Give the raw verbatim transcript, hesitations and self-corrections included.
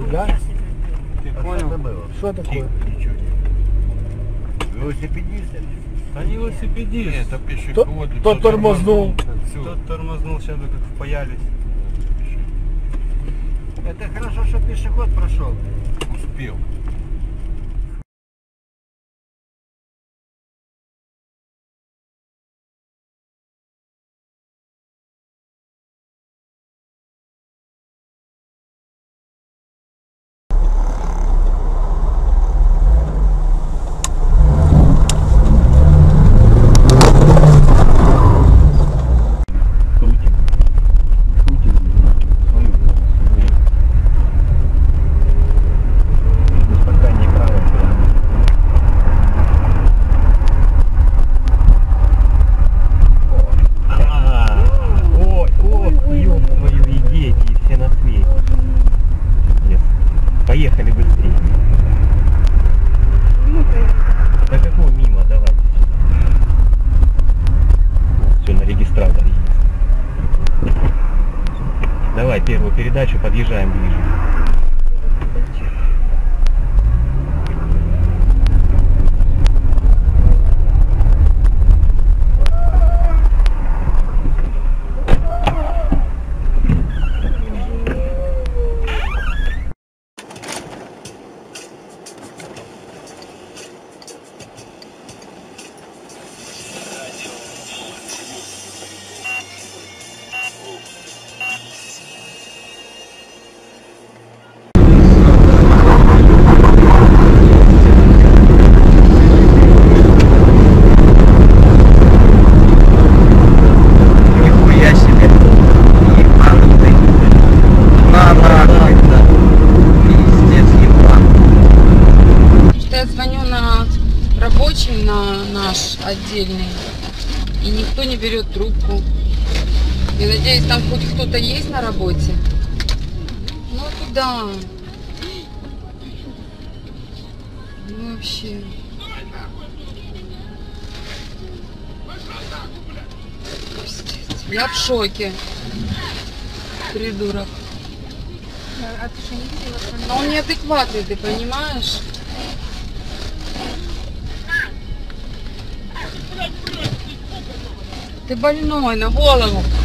Да? Ты понял? Что такое? Велосипедист? А не велосипедист. Это пешеход. Тот тормознул. Тот тормознул, сейчас бы как впаялись. Это хорошо, что пешеход прошел. Успел. Поехали быстрее. Да какого мимо, давайте. Вот, все, на регистраторе есть. Давай первую передачу, подъезжаем ближе. На наш отдельный, и никто не берет трубку. Я надеюсь, там хоть кто-то есть на работе. Ну куда? Ну вообще. Я в шоке. Придурок. А ты что, не видела? Но он неадекватный, ты понимаешь? Ты больной на голову.